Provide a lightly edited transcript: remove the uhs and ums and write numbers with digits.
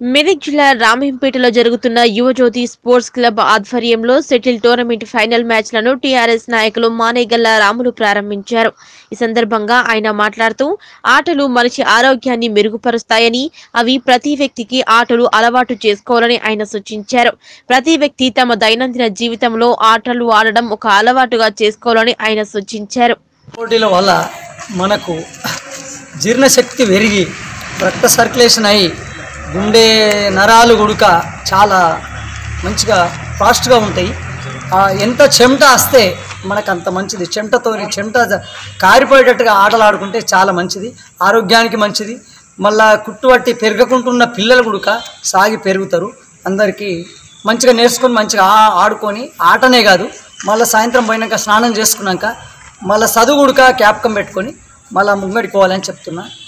మెదక్ జిల్లా రామేంపేటలో జరుగుతున్న యువజ్యోతి స్పోర్ట్స్ క్లబ్ ఆధ్వర్యంలో సెటిల్ టోర్నమెంట్ ఫైనల్ మ్యాచ్లను టీఆర్ఎస్ నాయకులు మానేగల్ల రాములు ప్రారంభించారు. ఈ సందర్భంగా ఆయన మాట్లాడుతూ ఆటలు మనిషి ఆరోగ్యాన్ని మెరుగుపరుస్తాయని, అవి ప్రతి వ్యక్తికి ఆటలు అలవాటు చేసుకోవాలని ఆయన సూచించారు. ప్రతి వ్యక్తి తమ దైనందిన జీవితంలో ఆటలు ఆడడం ఒక అలవాటుగా చేసుకోవాలని ఆయన సూచించారు. పోటీల వల్ల మనకు జీర్ణశక్తి పెరిగి రక్త సర్క్యులేషన్ అయ్యి గుండె నరాలు గుడుక చాలా మంచిగా ఫాస్ట్గా ఉంటాయి. ఎంత చెమట వస్తే మనకు అంత మంచిది. చెమట కారిపోయేటట్టుగా ఆటలు ఆడుకుంటే చాలా మంచిది, ఆరోగ్యానికి మంచిది. మళ్ళా కుట్టుబట్టి పెరగకుంటున్న పిల్లలు గుడుక సాగి పెరుగుతారు. అందరికీ మంచిగా నేర్చుకొని మంచిగా ఆడుకొని ఆటనే కాదు మళ్ళీ సాయంత్రం పోయినాక స్నానం చేసుకున్నాక మళ్ళీ చదువు గుడుక క్యాప్కం పెట్టుకొని మళ్ళీ ముంగడిపోవాలని చెప్తున్నా.